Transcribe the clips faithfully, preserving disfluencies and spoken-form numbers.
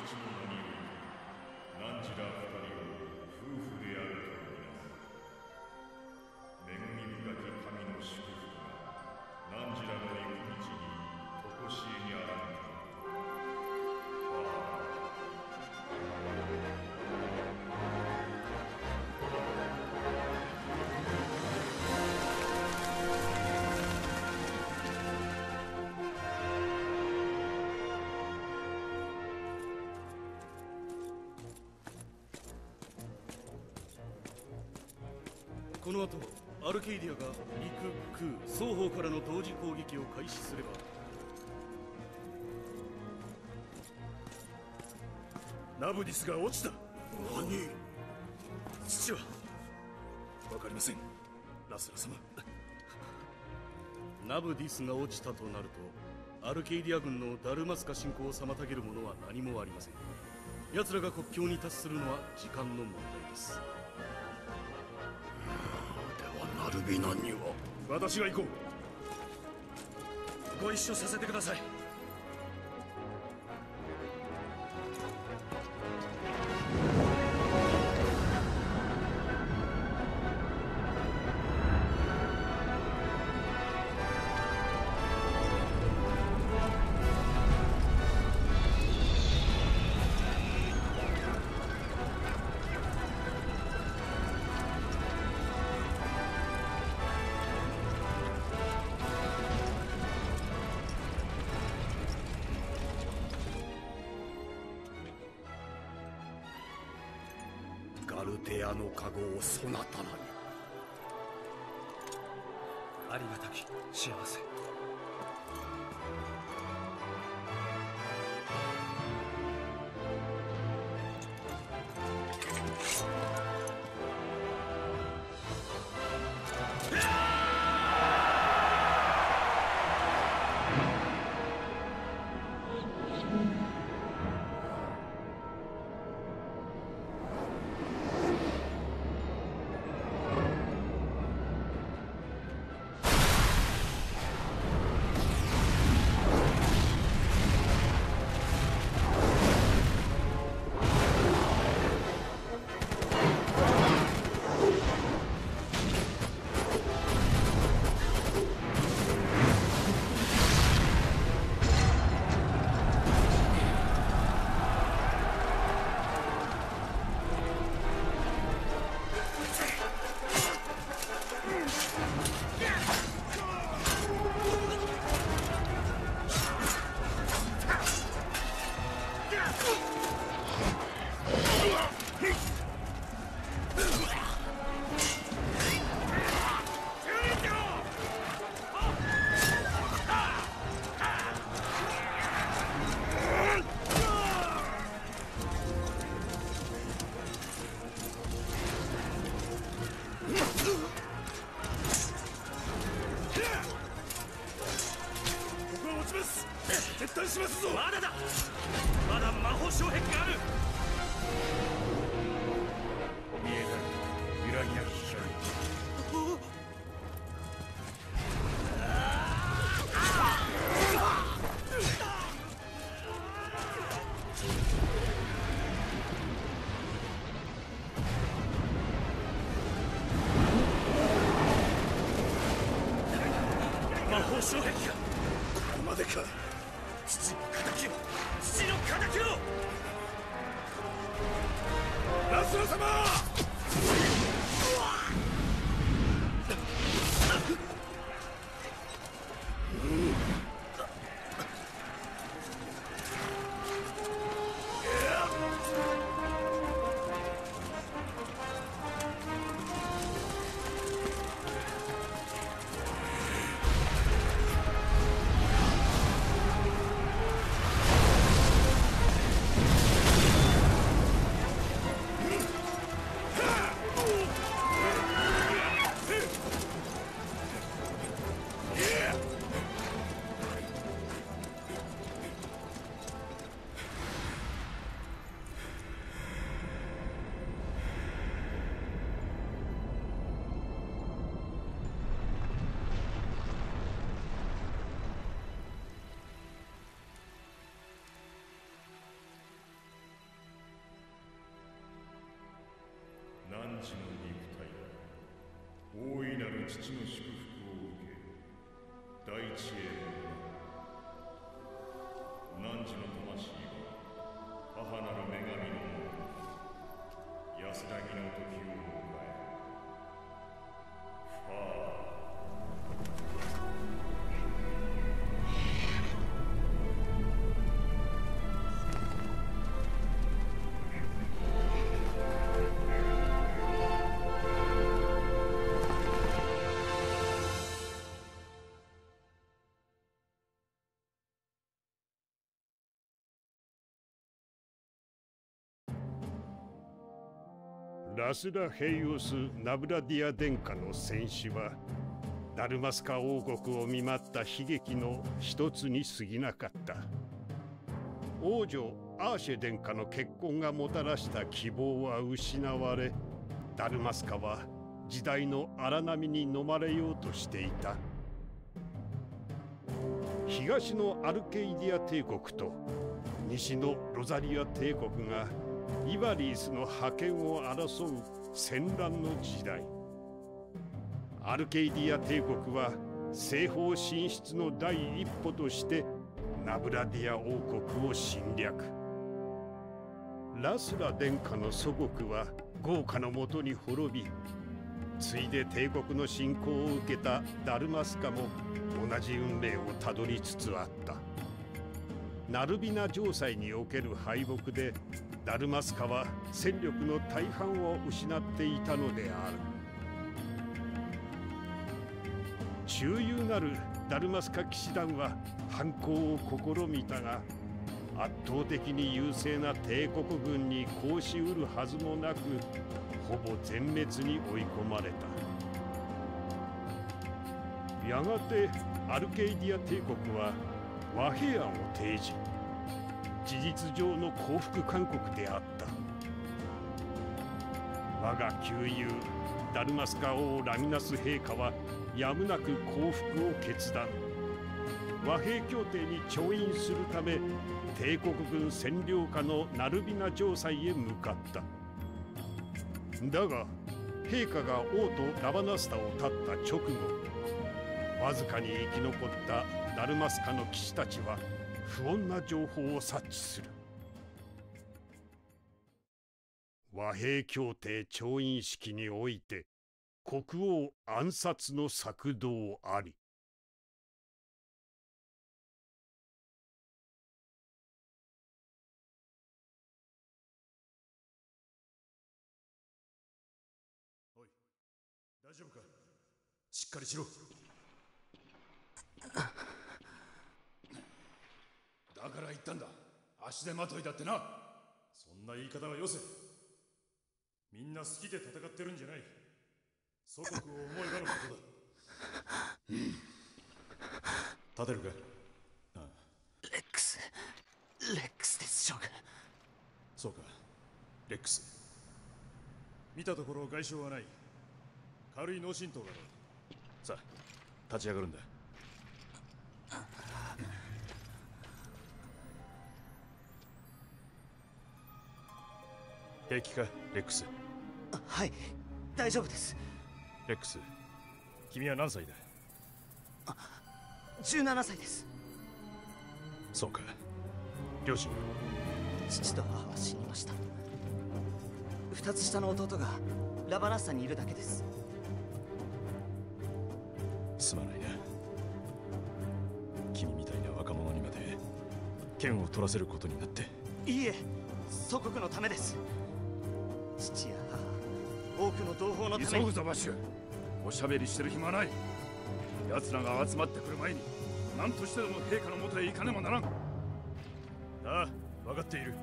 父の名により汝ら二人を夫婦であるとみなす。恵み深き神の祝福が汝らの行く道に常しえにあらんか。 この後アルケイディアが陸空双方からの同時攻撃を開始すれば、ナブディスが落ちた。 何？ 父はわかりません、ラスラ様。ナブディスが落ちたとなると、アルケイディア軍のダルマスカ侵攻を妨げるものは何もありません。奴らが国境に達するのは時間の問題です。 ナルビナンには私が行こう。ご一緒させてください。 ガルテアの加護をそなたらに。 ありがたき幸せ。 撤退しますぞ。 まだだ、まだ魔法障壁がある。 見えない揺らぎなき光。 魔法障壁がここまでか。父の敵を父の敵をラスラ様。 父の祝福を受け大地へ向かう。汝の魂は母なる女神のもと安らぎの時を迎えファーラスラ・ヘイオス・ナブラディア殿下の戦死はダルマスカ王国を見舞った悲劇の一つに過ぎなかった。王女アーシェ殿下の結婚がもたらした希望は失われ、ダルマスカは時代の荒波に飲まれようとしていた。東のアルケイディア帝国と西のロザリア帝国がイバリースの覇権を争う戦乱の時代。アルケイディア帝国は西方進出の第一歩としてナブラディア王国を侵略。ラスラ殿下の祖国は豪華のもとに滅び、ついで帝国の侵攻を受けたダルマスカも同じ運命をたどりつつあった。ナルビナ城塞における敗北でダルマスカは戦力の大半を失っていたのである。忠勇なるダルマスカ騎士団は反攻を試みたが、圧倒的に優勢な帝国軍に抗しうるはずもなく、ほぼ全滅に追い込まれた。やがてアルケイディア帝国は和平案を提示。事実上の降伏勧告であった。我が旧友ダルマスカ王ラミナス陛下はやむなく降伏を決断。和平協定に調印するため帝国軍占領下のナルビナ城塞へ向かった。だが陛下が王とラバナスタを立った直後、わずかに生き残ったダルマスカの騎士たちは不穏な情報を察知する。和平協定調印式において国王暗殺の策動あり。 おい、大丈夫か？しっかりしろ。だから言ったんだ。足手まといだってな。そんな言い方はよせ。みんな好きで戦ってるんじゃない。祖国を思えばのことだ。立てるか？ああ。 レックスレックスです将軍。 そうか、レックス。見たところ外傷はない。軽い脳震盪だろう。さあ立ち上がるんだ。平気か、レックス？ はい、大丈夫です。 レックス、君は何歳だ？ あ、じゅうななさいです。 そうか。両親は？ 父と母は死にました。二つ下の弟がラバナッサにいるだけです。 すまないな。君みたいな若者にまで剣を取らせることになって。 いいえ、祖国のためです。父や母、多くの同胞のために。 急ぐぞバシュ。おしゃべりしてる暇はない。奴らが集まってくる前に何としてでも陛下のもとへ行かねばならん。 ああ、分かっている。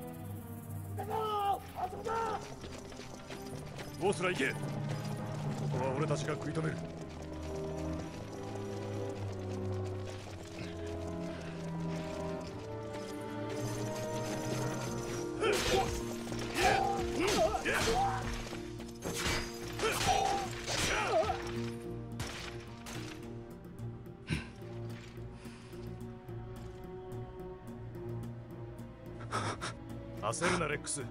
ボスら行け。ここは俺たちが食い止める。焦るなレックス。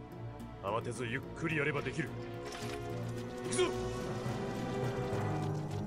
慌てずゆっくりやればできる。行くぞ。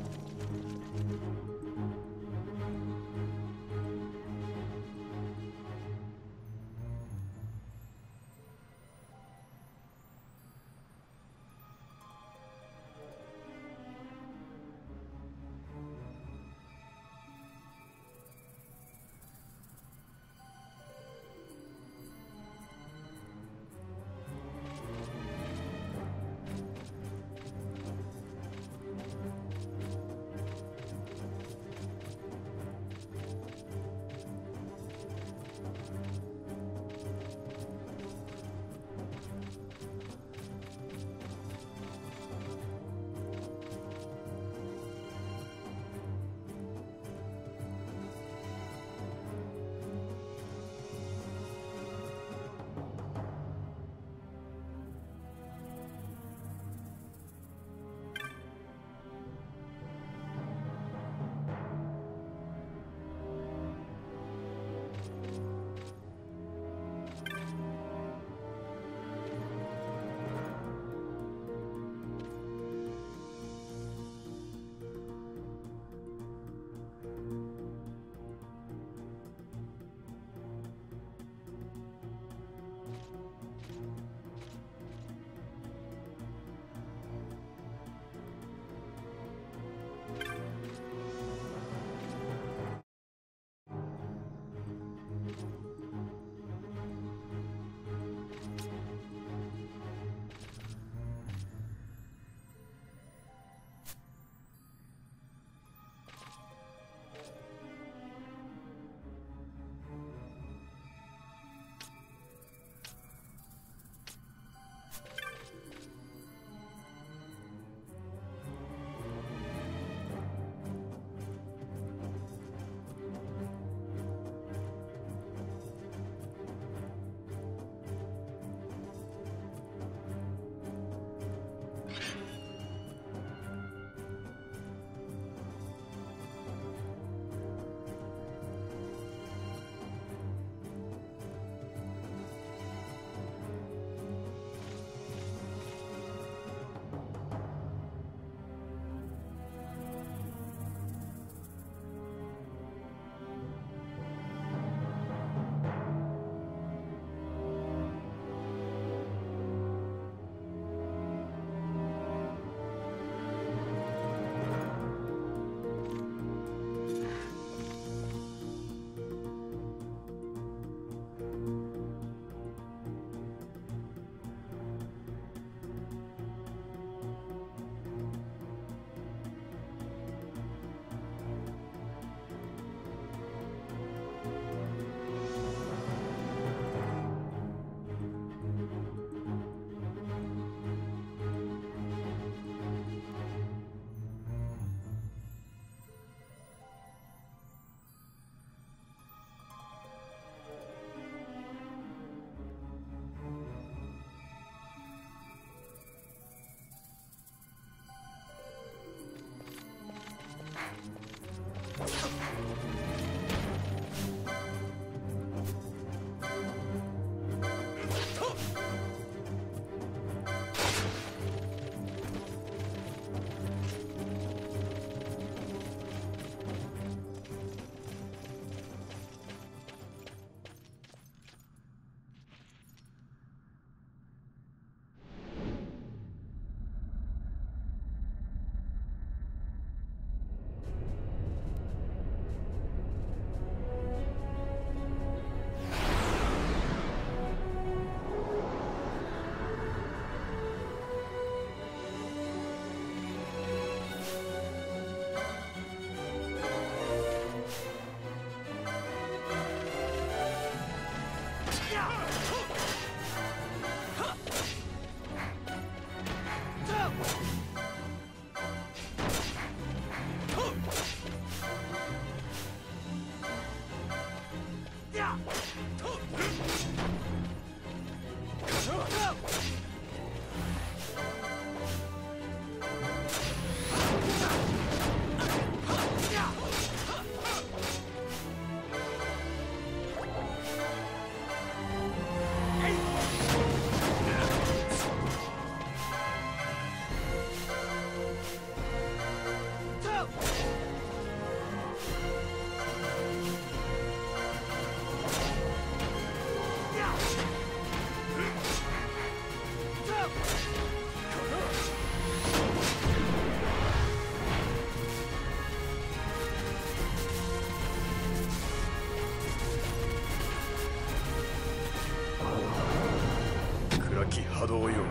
き波動よ。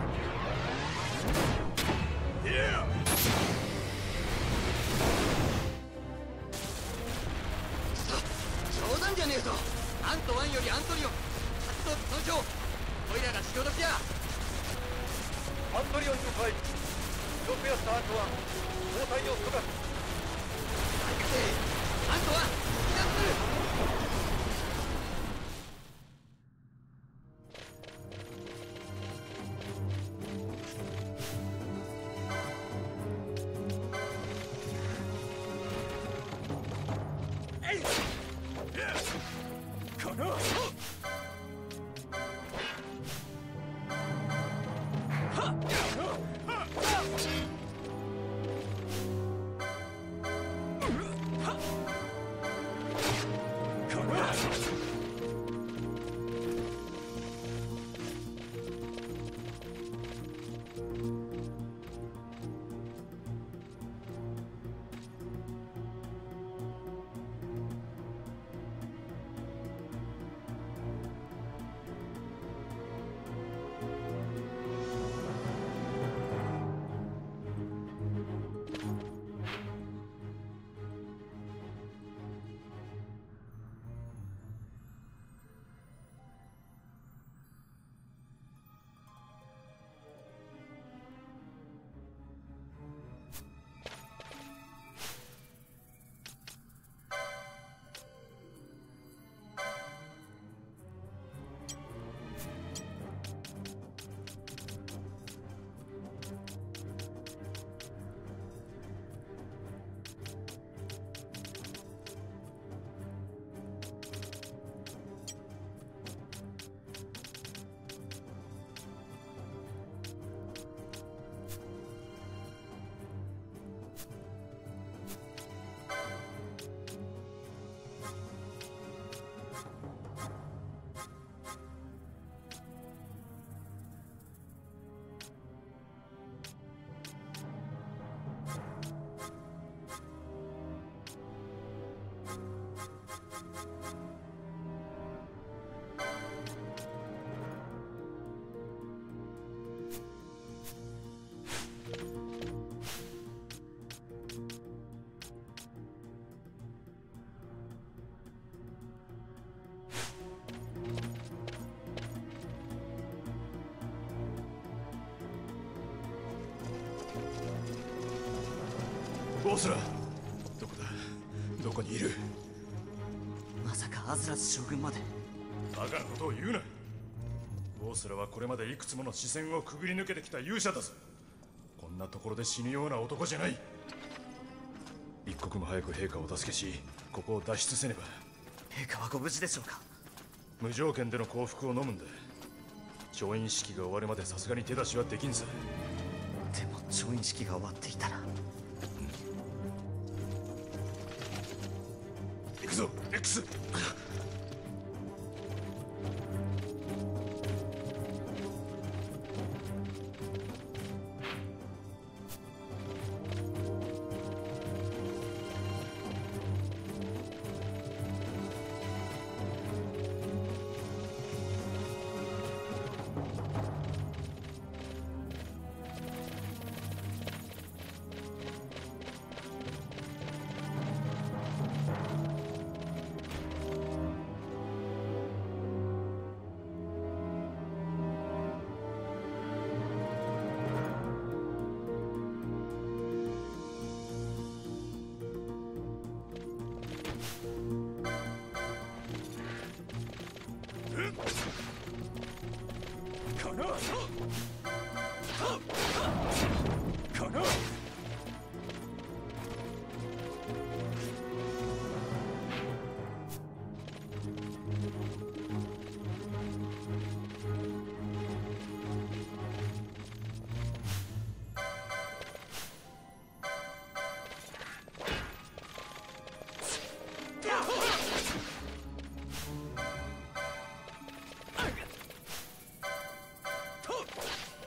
冗談じゃねえぞ。アントワンよりアントリオン発動損傷。オイラが潮時や。 アントリオン除隊ロペアスターアントワン交代を許可。 アントワン避難する。 ボスら、どこだ？どこにいる？ まさかアズラス将軍まで。 バカなことを言うな。ボスらはこれまでいくつもの視線をくぐり抜けてきた勇者だぞ。こんなところで死ぬような男じゃない。一刻も早く陛下を助けし、ここを脱出せねば。 陛下はご無事でしょうか？ 無条件での降伏を飲むんだ。調印式が終わるまでさすがに手出しはできんぞ。 でも調印式が終わっていたら。 行くぞ X。 こ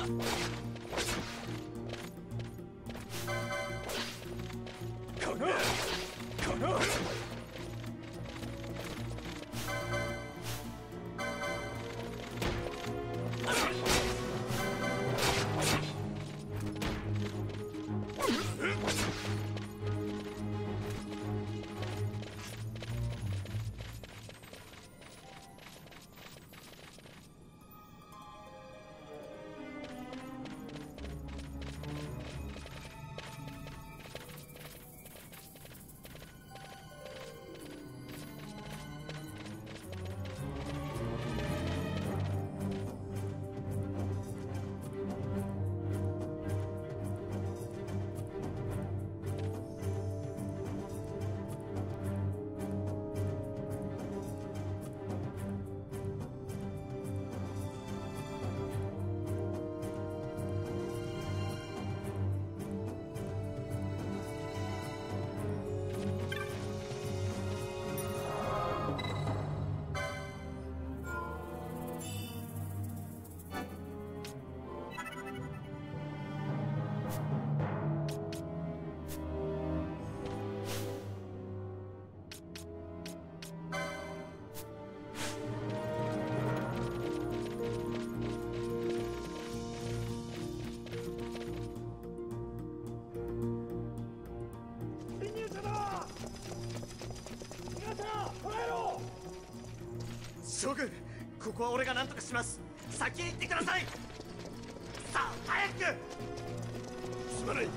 将軍、ここは俺が何とかします。先へ行ってください。さあ早く。 すまない。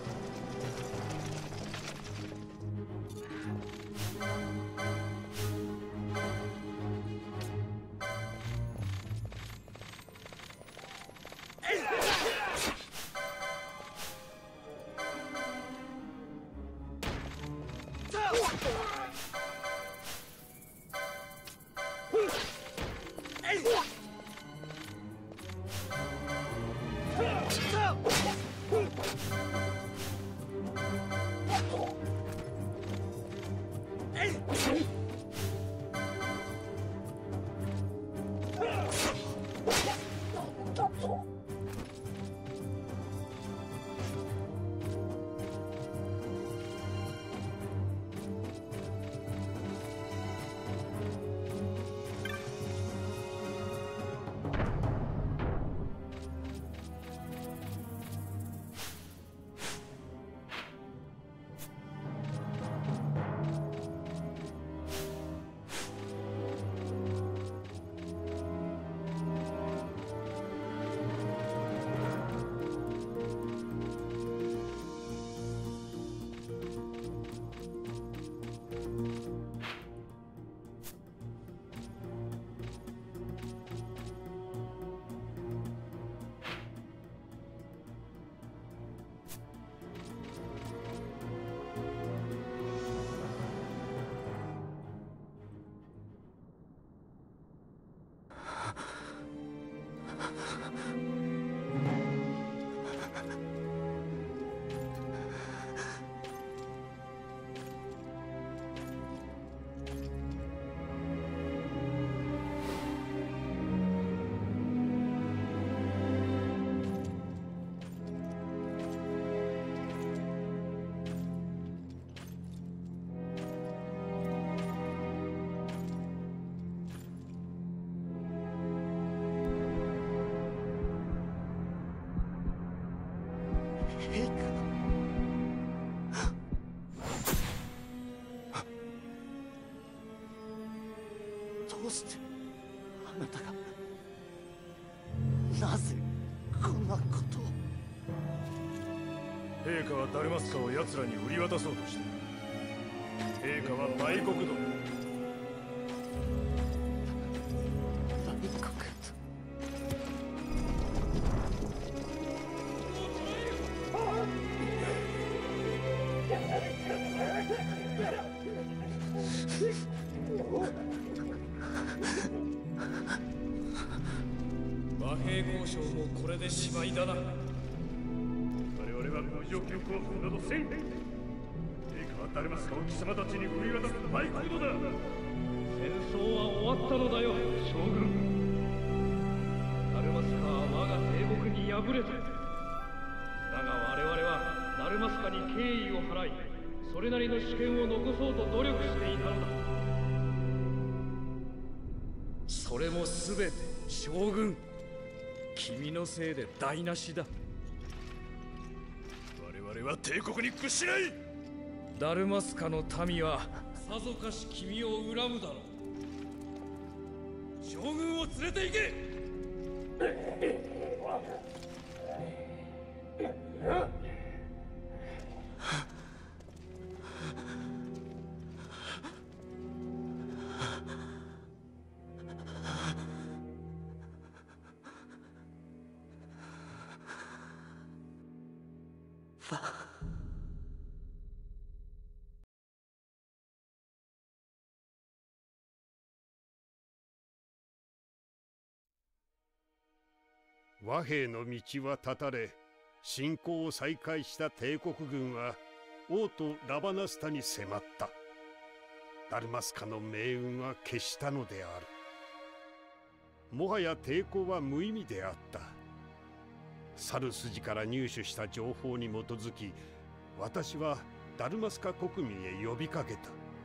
どうしてあなたが、なぜこんなことを。 陛下はダルマスカを奴らに売り渡そうとしている。陛下は売国奴。 売国と。 和平交渉もこれでしまいだな。 我々は無条件降伏などせん。陛下はダルマスカを貴様たちに売り渡す売国奴だ。 戦争は終わったのだよ、将軍。ダルママスカは我が帝国に敗れた。だが我々はダルマスカに敬意を払い、それなりの主権を残そうと努力していたのだ。それも全て将軍、君のせいで台無しだ。 我々は帝国に屈しない。 ダルマスカの民はさぞかし君を恨むだろう。将軍を連れて行け。 和平の道は断たれ、侵攻を再開した帝国軍は王都ラバナスタに迫った。ダルマスカの命運は決したのである。もはや抵抗は無意味であった。去る筋から入手した情報に基づき、私はダルマスカ国民へ呼びかけた。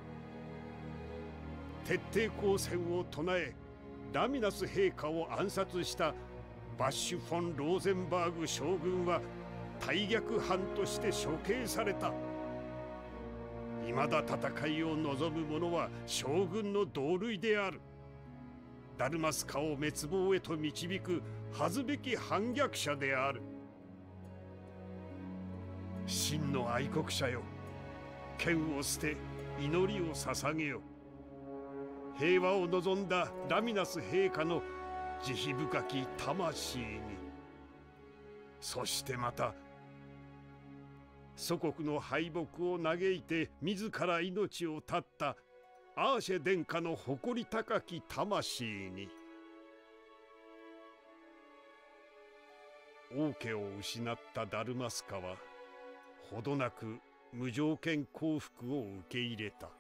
徹底抗戦を唱え、ラミナス陛下を暗殺したバッシュ・フォン・ローゼンバーグ将軍は大逆犯として処刑された。未だ戦いを望む者は将軍の同類である。ダルマスカを滅亡へと導く恥ずべき反逆者である。真の愛国者よ、剣を捨て祈りを捧げよ。平和を望んだラミナス陛下の慈悲深き魂に。そしてまた祖国の敗北を嘆いて自ら命を絶ったアーシェ殿下の誇り高き魂に。王家を失ったダルマスカはほどなく無条件降伏を受け入れた。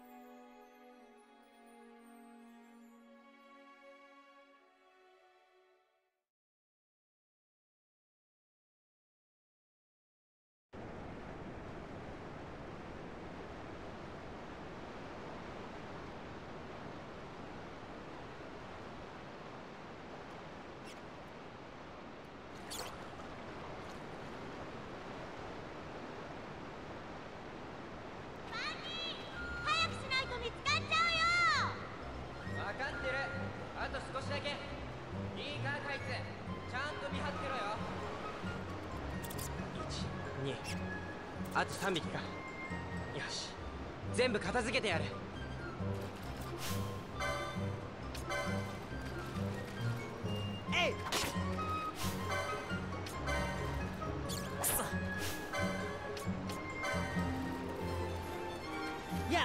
あとさんびきか。よし、全部片付けてやる。えい。くそ。やっ。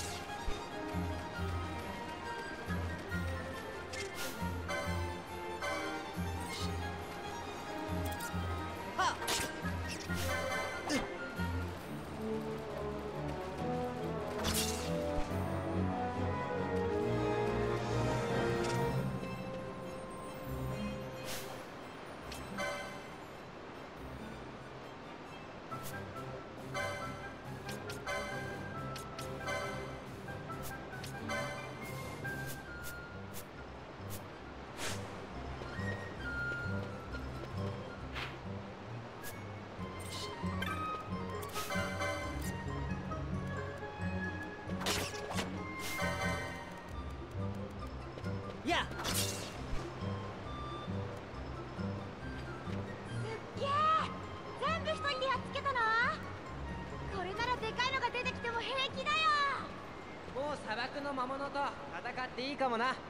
はっ。やっ。 全部一人でやっつけたの？これならでかいのが出てきても平気だよ。 もう砂漠の魔物と戦っていいかもな。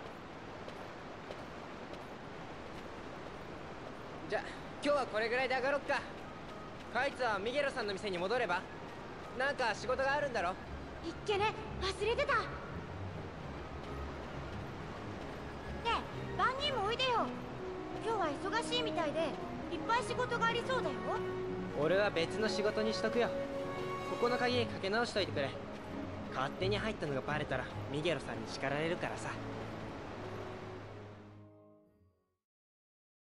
じゃあ今日はこれぐらいで上がろっか。カイツはミゲロさんの店に戻れば。なんか仕事があるんだろ。 いっけね、忘れてた。ねえ、万人もおいでよ。今日は忙しいみたいでいっぱい仕事がありそうだよ。 俺は別の仕事にしとくよ。ここの鍵かけ直しといてくれ。勝手に入ったのがバレたらミゲロさんに叱られるからさ。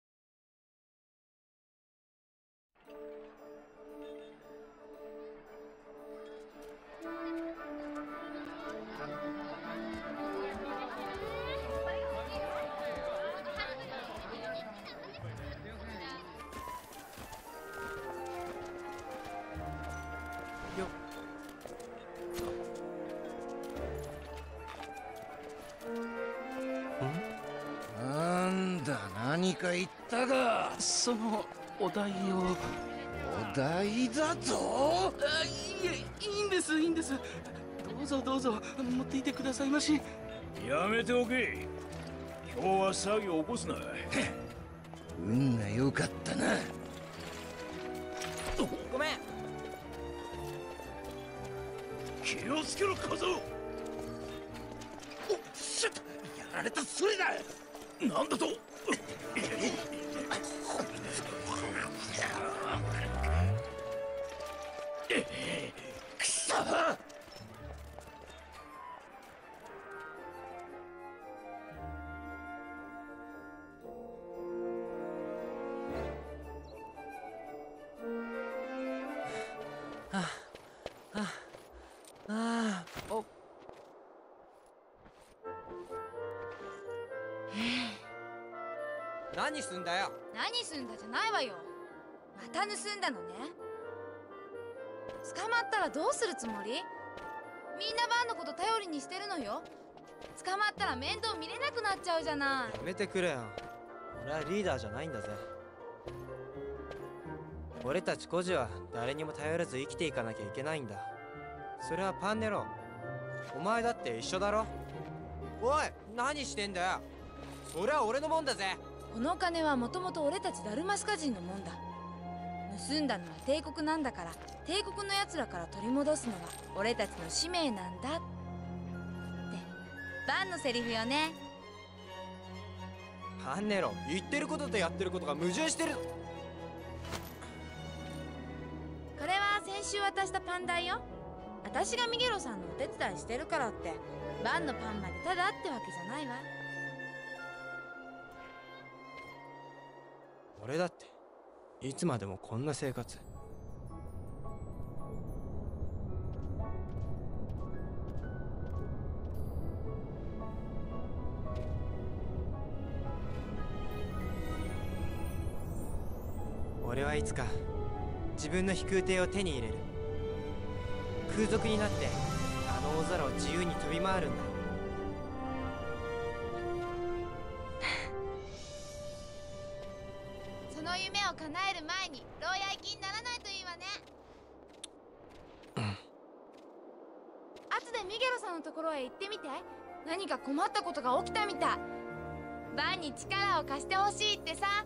か言ったが、 そのお題を。 お題だと？ あ、いえ、いいんですいいんです。どうぞどうぞ持っていてくださいまし。 やめておけ。今日は騒ぎを起こすな。 運が良かったな。 ごめん。 気をつけろ小僧。 おっしゃっ、やられたそれだ。 なんだと。 くそ。 何すんだよ。 何すんだじゃないわよ。また盗んだのね。捕まったらどうするつもり？みんなバンのこと頼りにしてるのよ。捕まったら面倒見れなくなっちゃうじゃない。 やめてくれよ。俺はリーダーじゃないんだぜ。俺たち孤児は誰にも頼らず生きていかなきゃいけないんだ。それはパンネロ。お前だって一緒だろ。おい、何してんだよ。それは俺のもんだぜ。 この金はもともと俺たちダルマスカ人のもんだ。盗んだのは帝国なんだから、帝国のやつらから取り戻すのは俺たちの使命なんだってバンのセリフよね。 パンネロ、言ってることとやってることが矛盾してる。 これは先週渡したパン代よ。私がミゲロさんのお手伝いしてるからってバンのパンまでただってわけじゃないわ。 俺だっていつまでもこんな生活。俺はいつか自分の飛空艇を手に入れる。空賊になってあの大空を自由に飛び回るんだ。 その夢を叶える前に牢屋行きにならないといいわね。後でミゲロさんのところへ行ってみて。何か困ったことが起きたみたい。バンに力を貸してほしいってさ。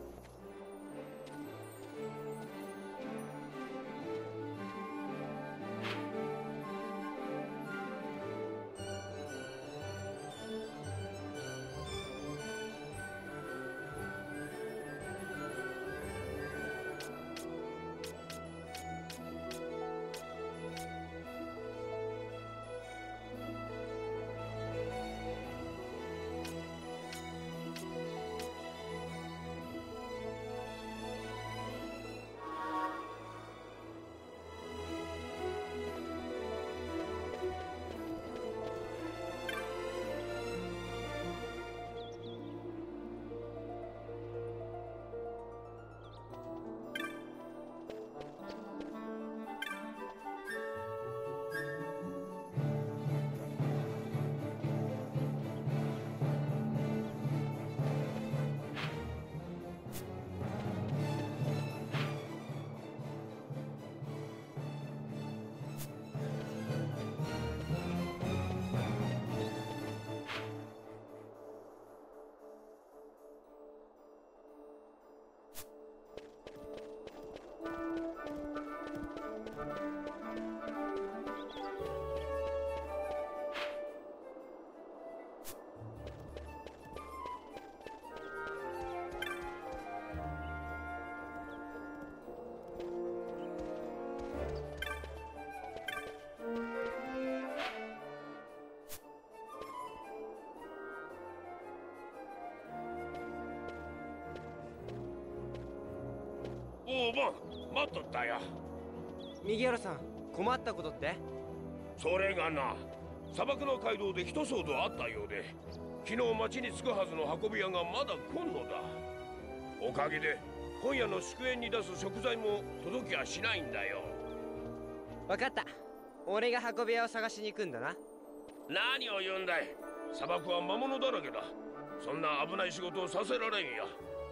おうバン、待っとったよ。 ミゲロさん、困ったことって？ それがな、砂漠の街道で一騒動あったようで、昨日町に着くはずの運び屋がまだ来んのだ。おかげで今夜の祝宴に出す食材も届きはしないんだよ。 わかった。俺が運び屋を探しに行くんだな。 何を言うんだい。砂漠は魔物だらけだ。そんな危ない仕事をさせられんや。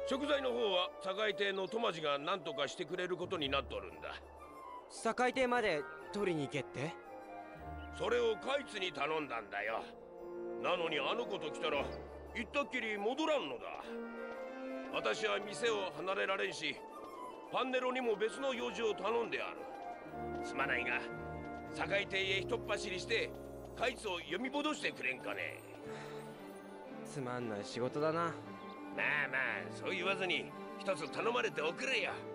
食材の方は堺亭のトマジが何とかしてくれることになっとるんだ。 堺亭まで取りに行けって？ それをカイツに頼んだんだよ。なのにあの子と来たら行ったっきり戻らんのだ。私は店を離れられんし、パンネロにも別の用事を頼んである。すまないが堺亭へひとっ走りしてカイツを呼び戻してくれんかね。 つまんない仕事だな。 まあまあそう言わずに一つ頼まれておくれよ。